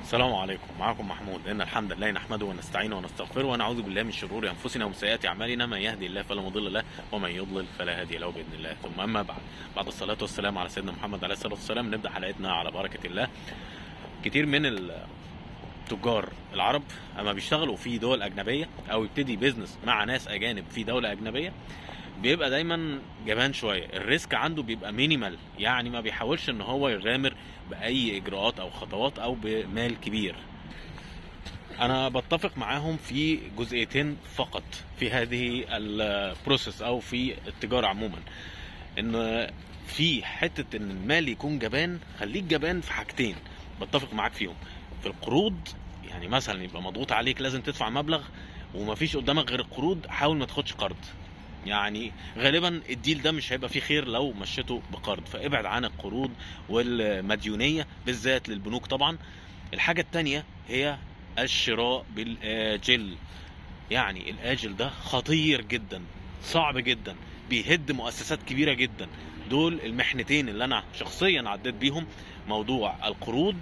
السلام عليكم، معكم محمود. إن الحمد لله نحمده ونستعينه ونستغفره ونعوذ بالله من شرور أنفسنا ومن سيئات أعمالنا. من يهدي الله فلا مضل له ومن يضلل فلا هادي له بإذن الله. ثم أما بعد الصلاة والسلام على سيدنا محمد عليه الصلاة والسلام، نبدأ حلقتنا على بركة الله. كتير من التجار العرب أما بيشتغلوا في دول أجنبية أو يبتدي بيزنس مع ناس أجانب في دولة أجنبية بيبقى دايما جبان شويه، الريسك عنده بيبقى مينيمال، يعني ما بيحاولش ان هو يغامر باي اجراءات او خطوات او بمال كبير. انا بتفق معاهم في جزئيتين فقط في هذه البروسيس او في التجاره عموما، ان في حته ان المال يكون جبان. خليك جبان في حاجتين بتفق معاك فيهم. في القروض، يعني مثلا يبقى مضغوط عليك لازم تدفع مبلغ ومفيش قدامك غير القروض، حاول ما تاخدش قرض. يعني غالبا الديل ده مش هيبقى فيه خير لو مشيته بقرض، فابعد عن القروض والمديونية بالذات للبنوك طبعا. الحاجة التانية هي الشراء بالآجل. يعني الآجل ده خطير جدا، صعب جدا، بيهد مؤسسات كبيرة جدا. دول المحنتين اللي أنا شخصيا عديت بيهم، موضوع القروض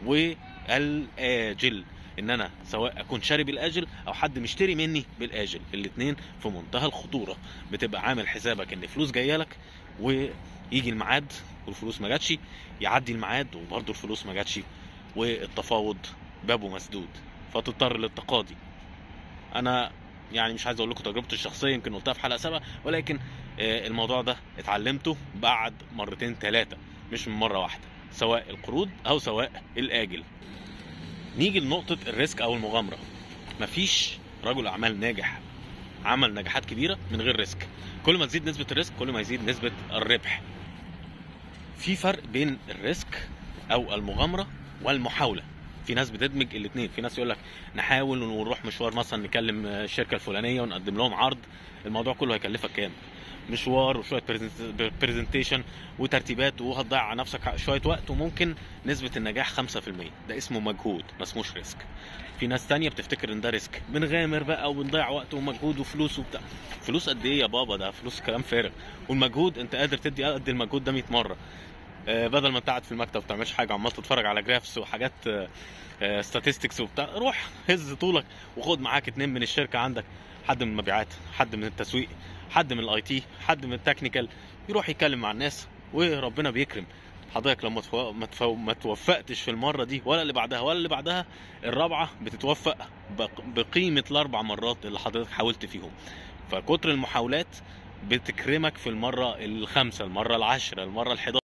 والآجل. ان انا سواء اكون شاري بالاجل او حد مشتري مني بالاجل، الاتنين في منتهى الخطوره. بتبقى عامل حسابك ان فلوس جايه لك ويجي الميعاد والفلوس ما جاتش، يعدي الميعاد وبرضه الفلوس ما جاتش، والتفاوض بابه مسدود، فتضطر للتقاضي. انا يعني مش عايز اقول لكم تجربتي الشخصيه، يمكن قلتها في حلقه سابقه، ولكن الموضوع ده اتعلمته بعد مرتين ثلاثه، مش من مره واحده، سواء القروض او سواء الاجل. نيجي لنقطة الريسك أو المغامرة. مفيش رجل أعمال ناجح عمل نجاحات كبيرة من غير ريسك. كل ما تزيد نسبة الريسك كل ما يزيد نسبة الربح. في فرق بين الريسك أو المغامرة والمحاولة. في ناس بتدمج الاتنين، في ناس يقول لك نحاول ونروح مشوار مثلا، نكلم الشركة الفلانية ونقدم لهم عرض، الموضوع كله هيكلفك كام؟ مشوار وشويه برزنتيشن وترتيبات، وهتضيع على نفسك شويه وقت، وممكن نسبه النجاح 5%. ده اسمه مجهود، ما اسموش ريسك. في ناس تانية بتفتكر ان ده ريسك، بنغامر بقى وبنضيع وقت ومجهود وفلوس وبتاع. فلوس قد ايه يا بابا؟ ده فلوس كلام فارغ. والمجهود انت قادر تدي قد المجهود ده 100 مره. بدل ما انت قاعد في المكتب ما بتعملش حاجه، عمال تتفرج على جرافس وحاجات statistics وبتاع، روح هز طولك وخد معاك 2 من الشركه عندك، حد من المبيعات، حد من التسويق، حد من الاي تي، حد من التكنيكال، يروح يتكلم مع الناس وربنا بيكرم حضرتك. لو ما توفقتش في المره دي ولا اللي بعدها ولا اللي بعدها، الرابعه بتتوفق بقيمه الاربع مرات اللي حضرتك حاولت فيهم. فكتر المحاولات بتكرمك في المره الخامسه، المره العاشره، المره ال11.